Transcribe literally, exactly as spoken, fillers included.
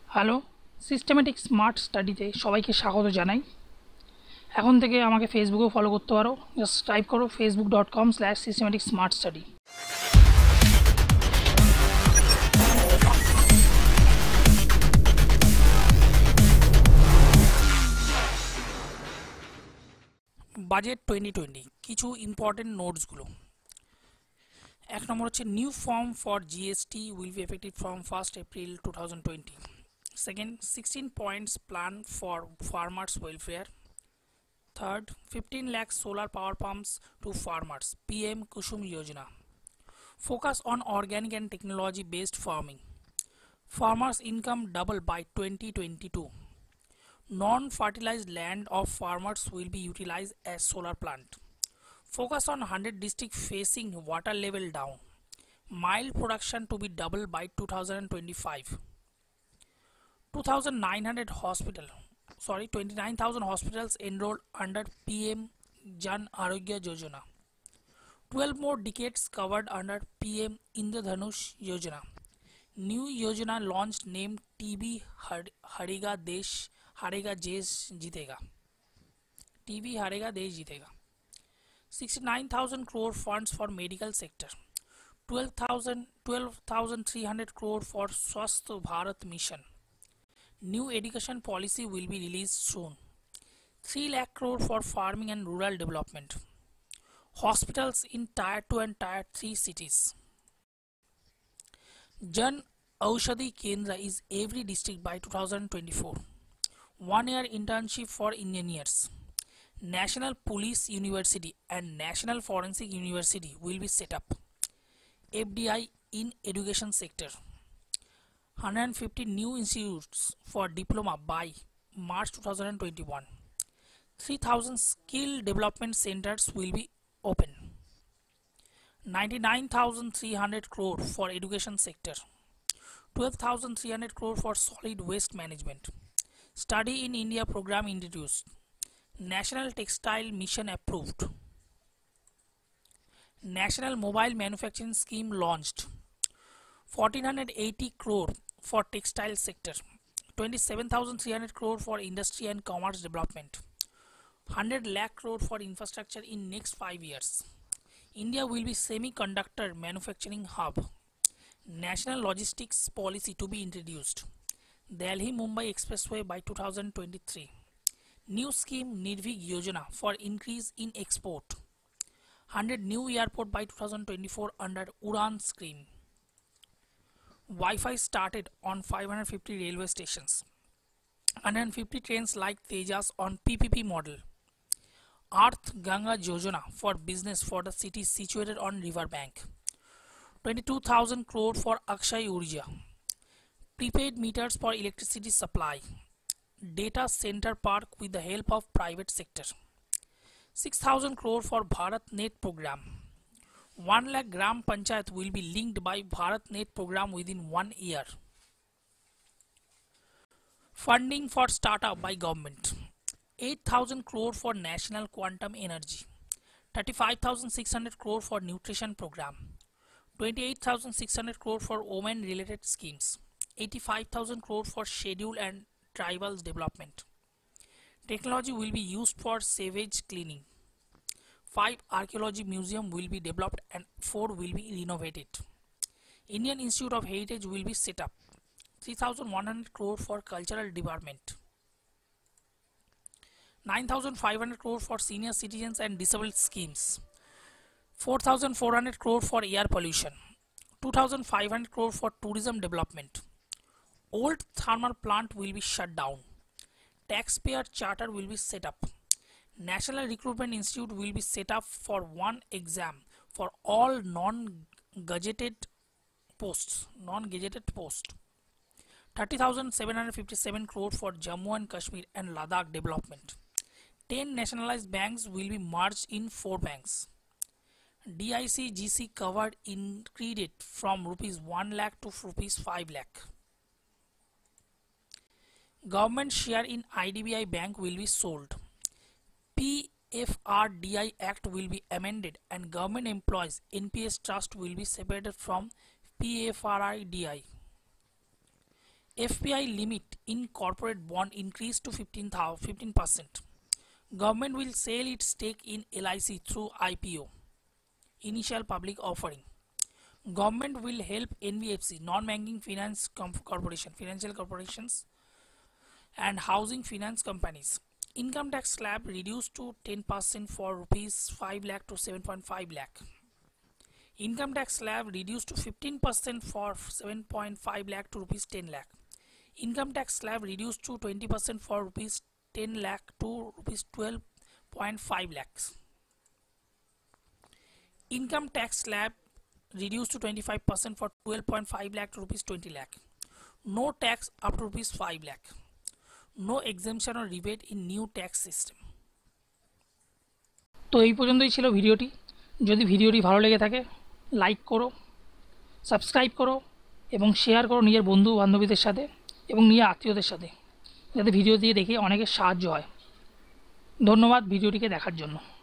Hello, systematic smart স্টাডিতে সবাইকে স্বাগত জানাই। এখন থেকে আমাকে ফেসবুকেও ফলো করতে পারো। জাস্ট টাইপ করো Facebook dot com slash systematic smart study. Budget twenty twenty কিছু ইম্পর্টেন্ট নোটসগুলো। এক নম্বর হচ্ছে new form for GST will be effective from first April two thousand twenty. Second, sixteen points plan for farmers welfare. Third, fifteen lakh solar power pumps to farmers, P M Kusum Yojana. Focus on organic and technology based farming. Farmers' income double by twenty twenty-two. Non-fertilized land of farmers will be utilized as solar plant. Focus on one hundred districts facing water level down. Mild production to be doubled by two thousand twenty-five. two thousand nine hundred hospital sorry twenty-nine thousand hospitals enrolled under P M Jan Arogya Yojana. twelve more decades covered under P M Indradhanush Yojana. New Yojana launched named T B Harega Desh Harega Desh Jitega. T B Harega Desh Jitega. sixty-nine thousand crore funds for medical sector. twelve thousand twelve thousand three hundred crore for Swasth Bharat mission. New education policy will be released soon. three lakh crore for farming and rural development. Hospitals in tier two and tier three cities. Jan Aushadhi Kendra is every district by two thousand twenty-four. One year internship for engineers. National Police University and National Forensic University will be set up. F D I in education sector. one hundred fifty new institutes for diploma by March two thousand twenty-one. three thousand skill development centers will be open. ninety-nine thousand three hundred crore for education sector. twelve thousand three hundred crore for solid waste management. Study in India program introduced. National Textile Mission approved. National Mobile Manufacturing Scheme launched. fourteen eighty crore for textile sector. twenty-seven thousand three hundred crore for industry and commerce development. one hundred lakh crore for infrastructure in next five years. India will be semiconductor manufacturing hub. National logistics policy to be introduced. Delhi Mumbai Expressway by two thousand twenty-three. New scheme Nirvig Yojana for increase in export. one hundred new airport by two thousand twenty-four under Udan scheme. Wi-Fi started on five hundred fifty railway stations. one hundred fifty trains like Tejas on P P P model. Earth Ganga Yojana for business for the cities situated on river bank. twenty-two thousand crore for Akshay Urja. Prepaid meters for electricity supply. Data center park with the help of private sector. six thousand crore for Bharat Net program. one lakh gram panchayat will be linked by Bharat Net program within one year. Funding for startup by government. eight thousand crore for national quantum energy. thirty-five thousand six hundred crore for nutrition program. twenty-eight thousand six hundred crore for women related schemes. eighty-five thousand crore for schedule and tribals development. Technology will be used for sewage cleaning. Five archaeology museum will be developed and four will be renovated. Indian Institute of Heritage will be set up. three thousand one hundred crore for cultural department. nine thousand five hundred crore for senior citizens and disabled schemes. four thousand four hundred crore for air pollution. two thousand five hundred crore for tourism development. Old thermal plant will be shut down. Taxpayer charter will be set up. National Recruitment Institute will be set up for one exam for all non-gazetted posts. Non-gazetted posts. thirty thousand seven hundred fifty-seven crore for Jammu and Kashmir and Ladakh development. ten nationalized banks will be merged in four banks. D I C G C covered increased from rupees one lakh to rupees five lakh. Government share in I D B I bank will be sold. P F R D I Act will be amended and government employees N P S trust will be separated from P F R I D I. F P I limit in corporate bond increased to fifteen percent. Government will sell its stake in L I C through I P O, initial public offering. Government will help N B F C, non-banking finance corporation, financial corporations and housing finance companies. Income tax slab reduced to ten percent for rupees five lakh to seven point five lakh. Income tax slab reduced to fifteen percent for seven point five lakh to rupees ten lakh. Income tax slab reduced to twenty percent for rupees ten lakh to rupees twelve point five lakhs. Income tax slab reduced to twenty-five percent for twelve point five lakh to rupees twenty lakh. No tax up to rupees five lakh. No exemption or rebate in new tax system. তো এই পর্যন্তই ছিল ভিডিওটি। যদি ভিডিওটি ভালো লেগে থাকে লাইক করো, সাবস্ক্রাইব করো এবং শেয়ার করো নিজের বন্ধু বান্ধবীদের সাথে এবং নিজের আত্মীয়দের সাথে, যাতে ভিডিও দিয়ে দেখে অনেকের সাহায্য হয়। ধন্যবাদ ভিডিওটিকে দেখার জন্য।